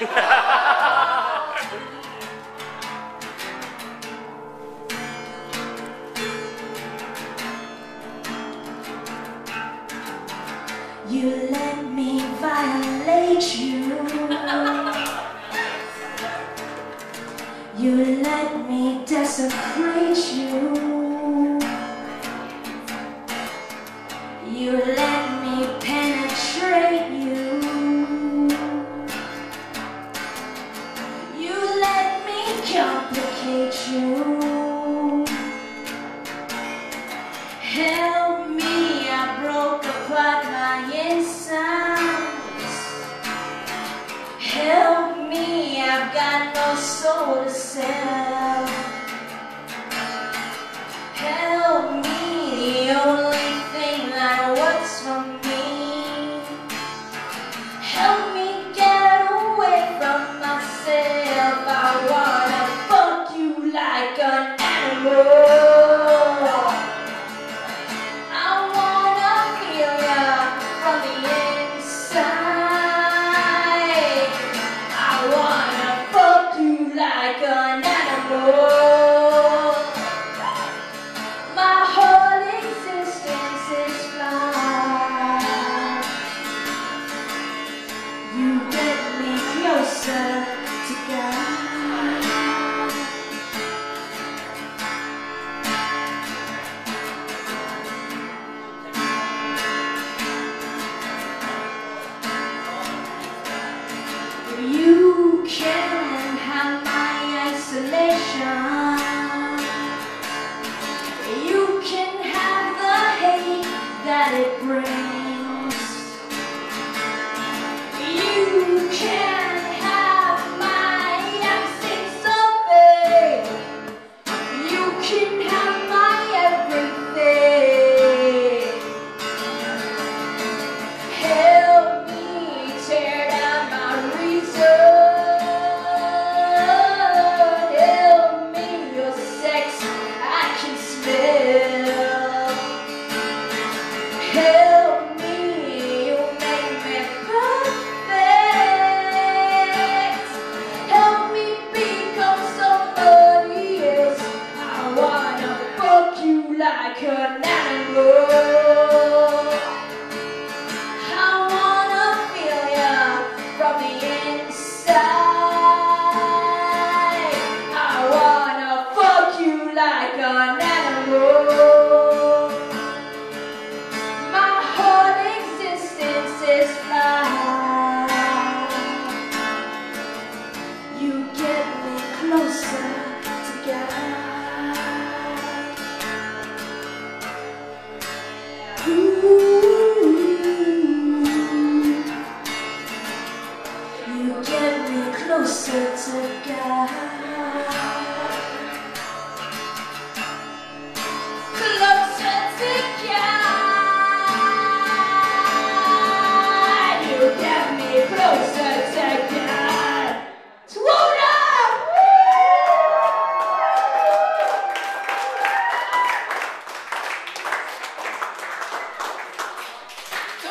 You let me violate you. You let me desecrate you. You let me penetrate you. You let me complicate you. Help me, I broke apart my insides. Help me, I've got no soul to sell. Help me, the only thing that works for me. Help me get away from myself. I wanna fuck you like an animal. You can have my isolation. You can have the hate that it brings. You can have my absence of faith. You can have my everything. Help me tear down my reason. Help me, your sex I can smell. Help me, you make me perfect. Help me become somebody else. I wanna fuck you like an animal. Like an animal, my whole existence is fly. You get me closer to God. Ooh, you get me closer to